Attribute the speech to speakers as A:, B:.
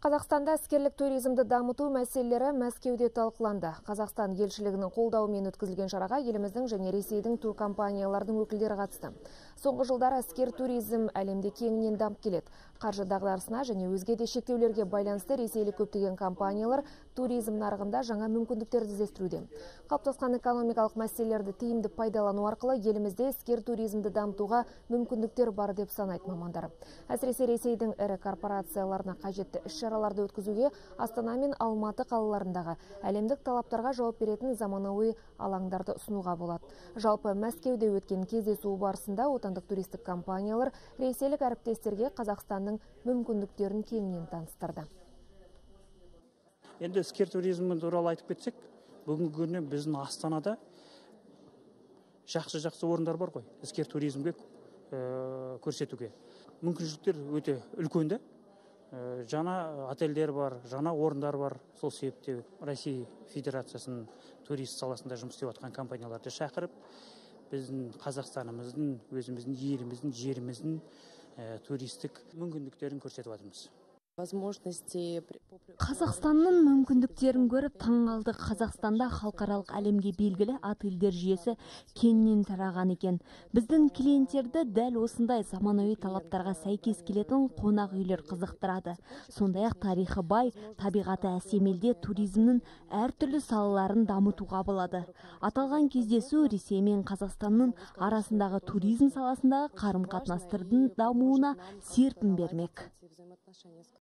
A: Қазақстанда іскерлік туризмді дамыту мәселелері Мәскеуде талқыланды. Қазақстан елшілігінің қолдауымен өткізілген шараға еліміздің және Ресейдің туркомпаниялардың өкілдері қатысты. Соңғы жылдары іскер туризм әлемде кеңінен дамып келеді. Қаржы дағдарысына және өзге де шектеулерге байланысты ресейлік көптеген компаниялар туризм нарығында жаңа мүмкіндіктерді іздестіруде. Қалыптасқан экономикалық мәселелерді тиімді пайдалану арқылы елімізде іскер туризмді дамытуға мүмкіндіктер бар деп санайды мамандар. Әсіресе Ресейдің ірі корпорацияларына қажетті іс-шараларды өткізуге Астана мен Алматы қалаларындағы әлемдік талаптарға жауап беретін заманауи алаңдарды ұсынуға болады. Жалпы Мәскеуде өткен кездесу барысында отандық туристік компаниялар ресейлік әріптестерге Қазақстанның мүмкіндіктерін кеңінен таныстырды.
B: Енді іскер туризмі туралы айтып кетсек, бүгінгі күні біздің Астанада жақсы орындар бар ғой, іскер туризмге көрсетуге. Мүмкіншіліктер өте үлкен. Жаңа отельдер бар, жаңа орындар бар. Сол себепте Россия Федерациясының турист саласында жұмыс істеп жатқан компанияларды шақырып, біздің Қазақстанымыздың, өзіміздің еліміздің, жеріміздің туристік мүмкіндіктерін көрсетіп жатырмыз.
C: Қазақстанның мүмкіндіктерін көріп таңғалдық. Қазақстанда халықаралық әлемге белгілі отельдер жүйесі кеңінен тараған екен. Біздің клиенттерді дәл осындай заманауи талаптарға сәйкес келетін қонақ үйлер қызықтырады. Сондай-ақ тарихы бай, табиғаты әсем елде туризмнің әртүрлі салаларын дамытуға болады. Аталған кездесу Ресей мен Қазақстанның арасындағы туризм саласындағы қарым-қатынастардың дамуына серпін бермек.